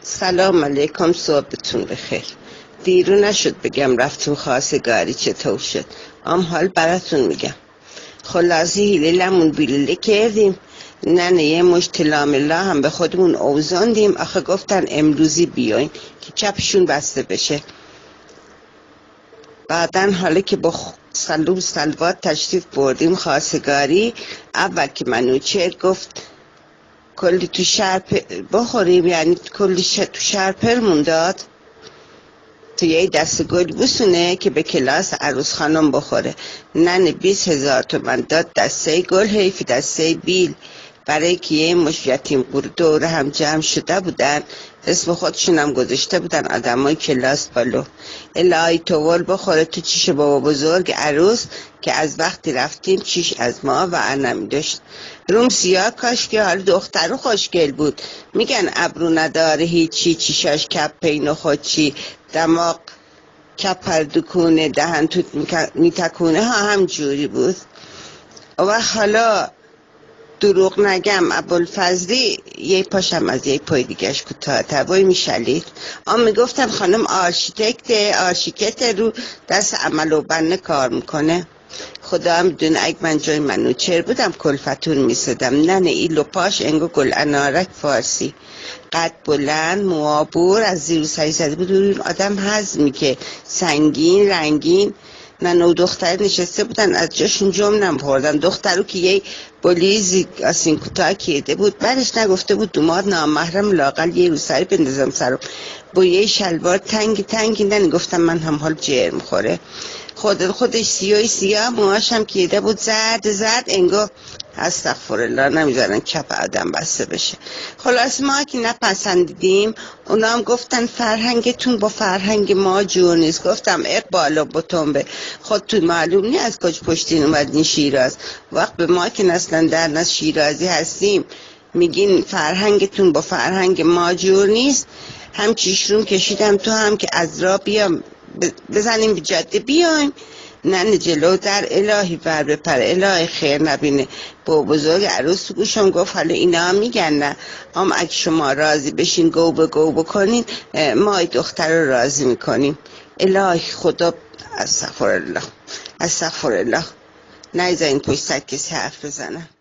سلام علیکم، صبحتون بخیر. دیرو نشد بگم رفتون خواستگاری چطور شد. حال براتون میگم. خلاصی هیلمون بیلیله کردیم. ننه یه مشت لاملا هم به خودمون اوزاندیم. آخه گفتن امروزی بیاین که چپشون بسته بشه. بعدن حالا که با سلوات تشریف بردیم خواستگاری، اول که منوچهر گفت کلی تو شهر بخوریم، یعنی کلی تو شهر پرمون داد تو یه دست گل بوسونه که به کلاس عروس خانم بخوره. ننه 20,000 تومن داد دسته گل، حیف دسته بیل، برای که یه مش یتیم دور هم جمع شده بودن، اسم خودشونم گذاشته بودن آدمای کلاس بالو. الهی توول بخوره تو چیش بابا بزرگ عروس که از وقتی رفتیم چیش از ما و انمی داشت. روم سیاه، کاش که حال دخترو خوشگل بود. میگن ابرو نداره هیچی، چیشاش کپ پین خودچی، دماغ کپر دکونه، دهن توت میتکونه ها، هم جوری بود. و حالا دروغ نگم ابوالفضلی یه پاشم از یه پای دیگهش کوتاه تبایی میشلید. میگفتم خانم آرشیکت رو دست عمل و بنه کار میکنه. خدا هم دونه اگه من جای منوچهر بودم کلفتون میسدم. ننه ایلو پاش انگو گل انارک فارسی، قد بلند، موابور، از زیر و سری زده بود. اون آدم هضمی که سنگین رنگین. ننه و دختر نشسته بودن از جاشون جمع نمی‌خوردن. دخترو که یه بلیزی آسین کوتاه کیده بود، بعدش نگفته بود دوماد نامحرم لاقل یه روسری بندازم سرم با یه شلوار تنگی. ننه گفتم من هم حال جرم خوره. خودش سیاه موهاش هم کیده بود زرد انگار استغفرالله نمیذارن کپ آدم بسته بشه. خلاص ما که نپسندیدیم. اونا هم گفتن فرهنگتون با فرهنگ ما جور نیست. گفتم اقبال و بطنبه، خودتون معلوم نی از کج پشتین اومدین شیراز. وقت به ما که نسلا در نسل شیرازی هستیم میگین فرهنگتون با فرهنگ ما جور نیست. هم چیشروم کشیدم تو هم که از را بیام بزنیم به جاده بیایم. ننه جلو در الهی بر بپر، الهی خیر نبینه. با بزرگ عروس تو گوشم گفت حالا اینا هم میگن نه، اگه شما راضی بشین گو بکنین ما ای دختر رو راضی میکنیم. الهی خدا استغفرالله نیزه این پشت سر کسی حرف بزنم.